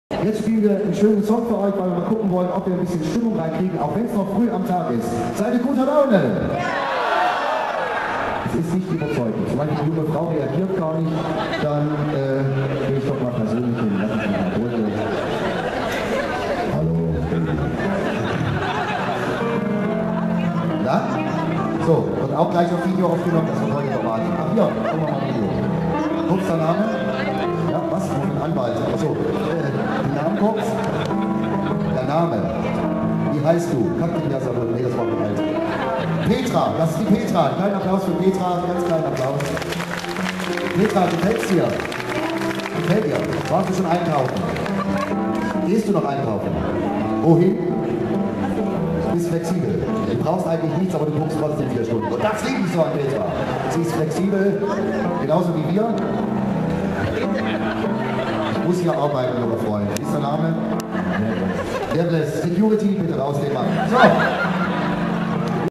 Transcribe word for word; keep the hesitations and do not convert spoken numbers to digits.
Jetzt spielen wir einen schönen Song für euch, weil wir mal gucken wollen, ob wir ein bisschen Stimmung reinkriegen, auch wenn es noch früh am Tag ist. Seid ihr guter Laune? Ja! Es ist nicht überzeugend. Zum Beispiel die junge Frau reagiert gar nicht, dann äh, gehe ich doch mal persönlich hin. Lass mich mal holen. Hallo. Ja? So, und auch gleich auf Video aufgenommen, das wird heute normal. Ach ja, gucken wir mal Video. Kurzer Name? Ja, was? Wo ein Anwalt? Achso, äh, den Namen kurz? Der Name. Wie heißt du? Kaktin Jasabun. Nee, das war mir alt. Petra, das ist die Petra. Kleinen Applaus für Petra, ganz kleinen Applaus. Petra, gefällt's dir? Gefällt dir? Warst du schon einkaufen? Gehst du noch einkaufen? Wohin? Du bist flexibel. Du brauchst eigentlich nichts, aber du guckst trotzdem vier Stunden. Und das liebe ich so an Petra. Sie ist flexibel, genauso wie wir. Ich muss hier arbeiten, lieber Freund. Wie ist der Name? Wer Security, bitte raus den Mann. So.